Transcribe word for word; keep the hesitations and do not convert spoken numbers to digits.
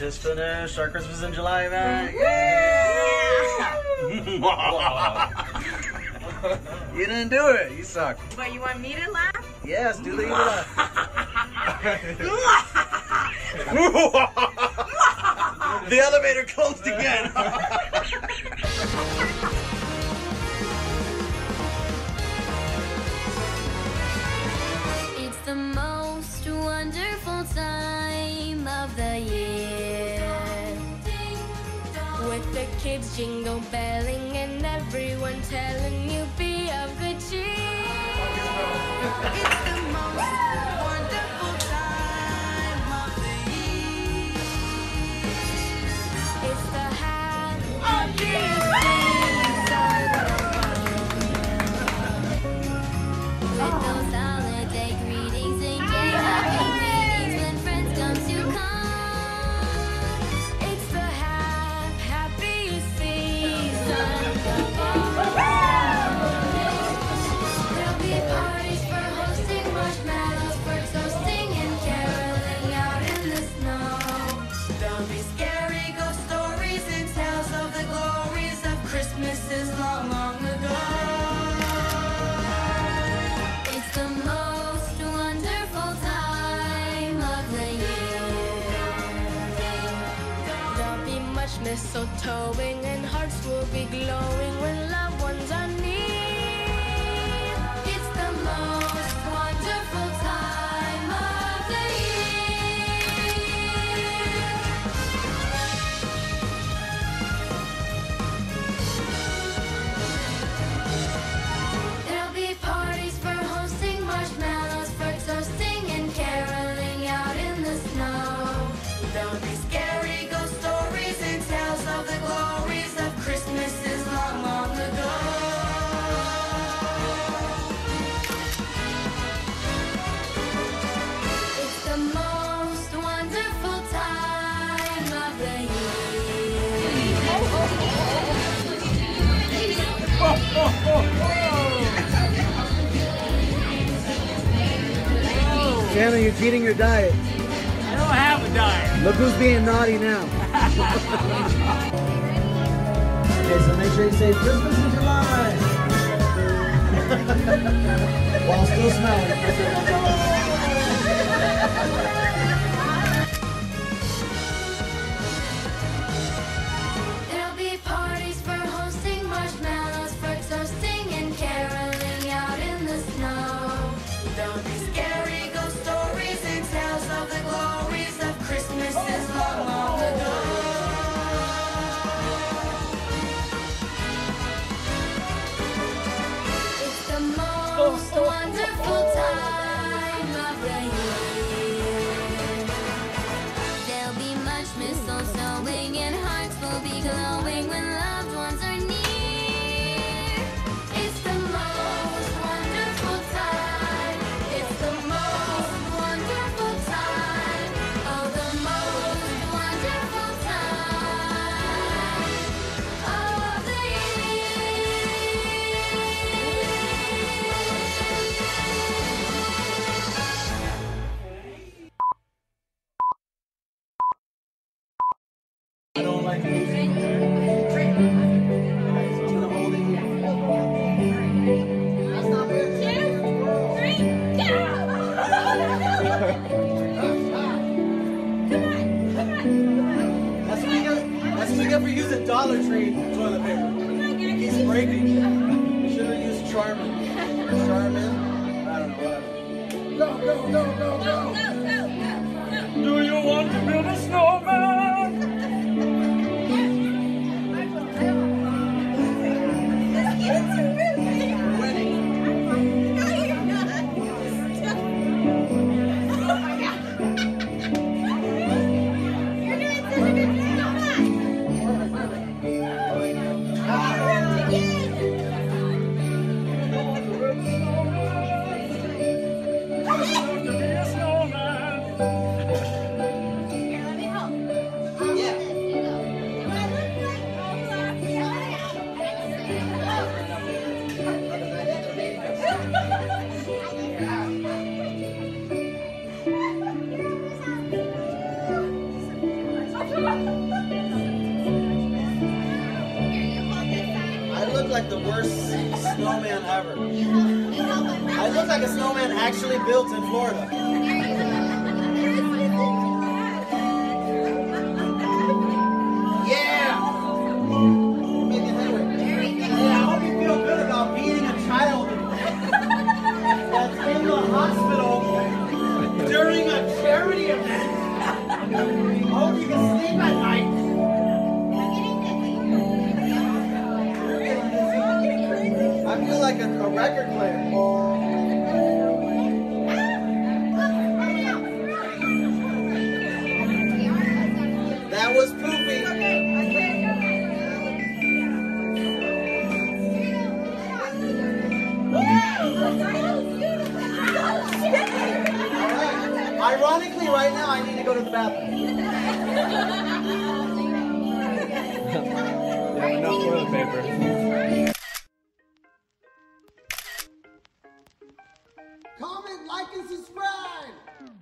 just finished our Christmas in July event. Yeah! You didn't do it. You suck. But you want me to laugh? Yes, do the evil laugh. The elevator closed again. It's the most wonderful time of the year, with the kids jingle belling and everyone telling you be of good cheer. It's the most wonderful time of the year. It's the happiest season. With those holiday greetings and gay happy meetings when friends come to come. It's the hap happiest season of all. There'll be parties for hosting, marshmallows for toasting, and caroling out in the snow. There'll be scary ghost stories and tales of the glories of Christmases long, long ago. It's the most wonderful time of the year. There'll be much mistletoeing and hearts will be glowing when loved ones are near. It's the most wonderful time of the year. There'll be parties for hosting, marshmallows for toasting, and caroling out in the snow. There'll be scary ghost stories and tales of the glories of Christmases long, long ago. It's the most wonderful time of the Santa, you're cheating your diet. I don't have a diet. Look who's being naughty now. Okay, so make sure you say Christmas in July. While still smelling. There'll be parties for hosting, marshmallows for toasting, and caroling out in the snow. There'll be scary ghost stories and tales of the glories of Christmases long, long ago. It's the most wonderful time of the year. There'll be much mistletoeing and hearts will be glowing when loved ones are near. It's the most wonderful time. It's the most wonderful time. Oh, the most wonderful time of the I don't like losing. That's what you get. That's what you get for using Dollar Tree toilet paper. It's breaking. You should have used Charmin. Charmin? I don't know. Go, go, go, go, go. Do you want to build a snowman? Here, let me help. snowman ever. I look like a snowman actually built in Florida. Yeah! Making headway. Yeah, I hope you feel good about being a child that's in the hospital during a charity event. I hope you can sleep at night. I feel like a, a record player. That was poopy. Alright. Ironically, right now I need to go to the bathroom. Yeah, enough toilet paper. Comment, like, and subscribe!